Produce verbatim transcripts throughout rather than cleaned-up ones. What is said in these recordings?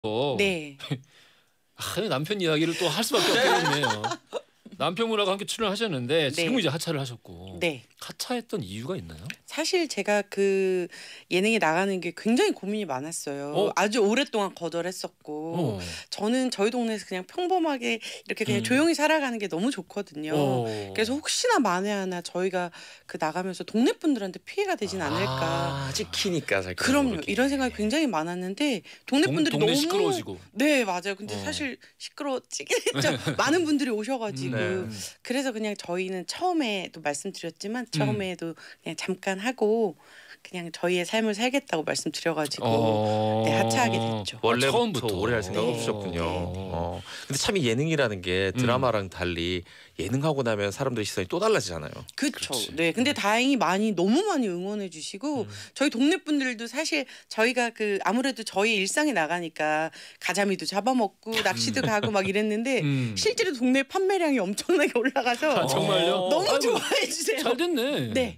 어. 네. 아, 남편 이야기를 또 할 수밖에 없겠네요. 남편분하고 함께 출연하셨는데 지금 네. 이제 하차를 하셨고. 네. 하차했던 이유가 있나요? 사실 제가 그 예능에 나가는 게 굉장히 고민이 많았어요. 어? 아주 오랫동안 거절했었고 어. 저는 저희 동네에서 그냥 평범하게 이렇게 그냥 음. 조용히 살아가는 게 너무 좋거든요. 어. 그래서 혹시나 만에 하나 저희가 그 나가면서 동네 분들한테 피해가 되진 않을까. 아, 찍히니까 살 그럼요. 이런 생각이 굉장히 많았는데 동네 동, 분들이 동네 너무 시끄러워지고. 네 맞아요. 근데 어. 사실 시끄러워지긴 했죠. 많은 분들이 오셔가지고 네. 그래서 그냥 저희는 처음에도 말씀드렸지만 처음에도 그냥 잠깐 하고 그냥 저희의 삶을 살겠다고 말씀드려가지고 어. 네, 하차하게 됐죠. 원래부터 아, 처음부터. 오래 할 생각 네. 없으셨군요. 네. 어. 근데 참 이 예능이라는 게 드라마랑 달리 예능하고 나면 사람들의 시선이 또 달라지잖아요. 그렇죠. 그렇지. 네. 근데 다행히 많이 너무 많이 응원해 주시고 음. 저희 동네 분들도 사실 저희가 그 아무래도 저희 일상에 나가니까 가자미도 잡아먹고 낚시도 가고 막 이랬는데 음. 실제로 동네 판매량이 엄청나게 올라가서 아, 정말요? 어. 너무 아이고, 좋아해 주세요. 잘 됐네. 네.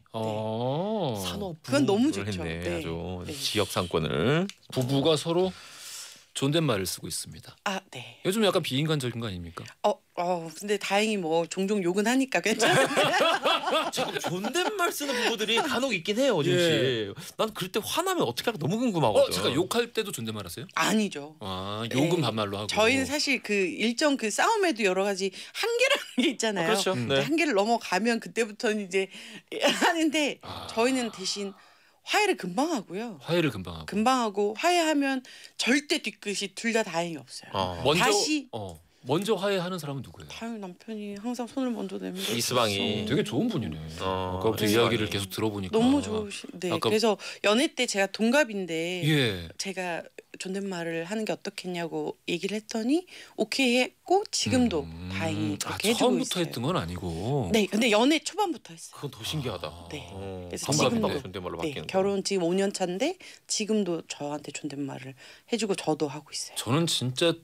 어. 산업 그건 너무 부를 좋죠. 했네. 네. 아주 네. 지역 상권을. 부부가 서로 존댓말을 쓰고 있습니다. 아, 네. 요즘 약간 비인간적인 거 아닙니까? 어, 어, 근데 다행히 뭐 종종 욕은 하니까 괜찮아요. 참 존댓말 쓰는 부부들이 간혹 있긴 해요, 어진 예. 씨. 난 그럴 때 화나면 어떻게 할까 너무 궁금하거든. 어, 잠깐 욕할 때도 존댓말 하세요? 아니죠. 아, 욕은 네. 반말로 하고. 저희는 사실 그 일정 그 싸움에도 여러 가지 한계라는 게 있잖아요. 어, 그렇죠. 음. 네. 한계를 넘어가면 그때부터는 이제 하는데 아. 저희는 대신 화해를 금방 하고요. 화해를 금방 하고. 금방 하고 화해하면 절대 뒤끝이 둘 다 다행히 없어요. 어. 먼저 다시- 어, 먼저 화해하는 사람은 누구예요? 다행히 남편이 항상 손을 먼저 내밀어. 이스방이. 되게 좋은 분이네. 어, 아까부터 이스방이. 이야기를 계속 들어보니까 너무 좋으신. 네. 아까- 그래서 연애 때 제가 동갑인데 예. 제가 존댓말을 하는 게 어떻겠냐고 얘기를 했더니 오케이 했고 지금도 음. 다행히 아, 그렇게 해주고 처음부터 있어요. 했던 건 아니고. 네, 근데 연애 초반부터 했어요. 그건 더 신기하다. 아. 네. 어, 그래서 동갑인데 지금도- 존댓말로 네, 바뀌는 결혼 지금 오 년 차인데 지금도 저한테 존댓말을 해주고 저도 하고 있어요. 저는 진짜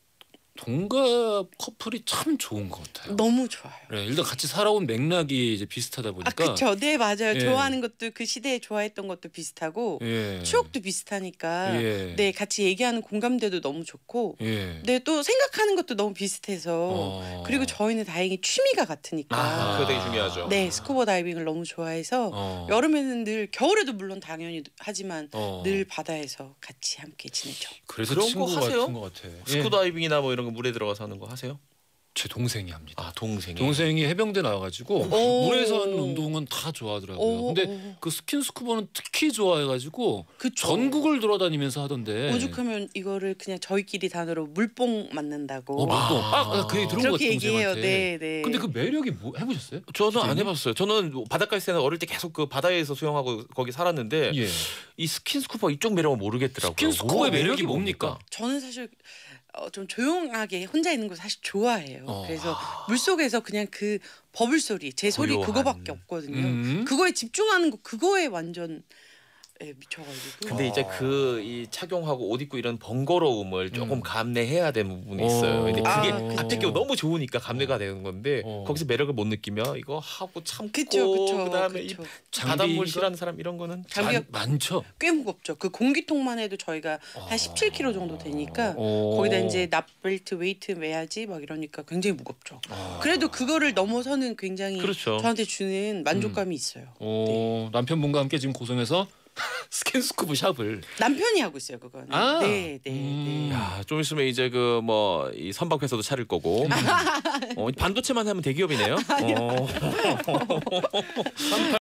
동갑 커플이 참 좋은 것 같아요. 너무 좋아요. 네, 일단 같이 살아온 맥락이 이제 비슷하다 아, 보니까. 그렇죠. 네, 맞아요. 예. 좋아하는 것도 그 시대에 좋아했던 것도 비슷하고 예. 추억도 비슷하니까 예. 네, 같이 얘기하는 공감대도 너무 좋고 예. 네, 또 생각하는 것도 너무 비슷해서 어. 그리고 저희는 다행히 취미가 같으니까 아, 그거 되게 중요하죠. 네, 스쿠버 다이빙을 너무 좋아해서 어. 여름에는 늘 겨울에도 물론 당연히 하지만 어. 늘 바다에서 같이 함께 지내죠. 그래서 그런 거 친구 하세요? 같은 것 같아. 예. 스쿠다이빙이나 뭐 이런 거 물에 들어가서 하는 거 하세요? 제 동생이 합니다. 아, 동생이. 동생이 해병대 나와가지고 오. 물에서 하는 운동은 다 좋아하더라고요. 오, 근데 오. 그 스킨 스쿠버는 특히 좋아해가지고 그쵸. 전국을 돌아다니면서 하던데. 오죽하면 이거를 그냥 저희끼리 단어로 물뽕 맞는다고 어, 물뽕. 아, 아. 아, 그 얘기 들은 것 같아 그렇게 얘기해요. 동생한테. 네, 네. 근데 그 매력이 뭐 해보셨어요? 저는 안 선생님? 해봤어요. 저는 바닷가 있을 때는 어릴 때 계속 그 바다에서 수영하고 거기 살았는데 예. 이 스킨스쿠버 이쪽 매력은 모르겠더라고요. 스킨스쿠버의 뭐가 매력이 뭡니까? 저는 사실 어, 좀 조용하게 혼자 있는 거 사실 좋아해요. 어. 그래서 물 속에서 그냥 그 버블 소리, 제 소리 고요한. 그거밖에 없거든요. 음. 그거에 집중하는 거 그거에 완전 예, 미쳐가지고. 근데 이제 아. 그 이 착용하고 옷 입고 이런 번거로움을 조금 음. 감내해야 되는 부분이 있어요. 어. 근데 그게 아, 그쵸. 앞에 게 너무 좋으니까 감내가 되는 건데 어. 거기서 매력을 못 느끼면 이거 하고 참고 그쵸, 그쵸. 그다음에 그쵸. 이 바닷물 싫어하는 사람 이런 거는 장비가 많, 많죠. 꽤 무겁죠. 그 공기통만 해도 저희가 한 십칠 킬로그램 정도 되니까 어. 거기다 이제 납벨트 웨이트 매야지 막 이러니까 굉장히 무겁죠. 아. 그래도 그거를 넘어서는 굉장히 그렇죠. 저한테 주는 만족감이 있어요. 어, 남편분과 함께 지금 고성에서 스킨스쿠버 샵을. 남편이 하고 있어요, 그거는. 아. 네, 네, 음. 네. 야, 좀 있으면 이제 그 뭐 이 선박회사도 차릴 거고 어, 반도체만 하면 대기업이네요. 어.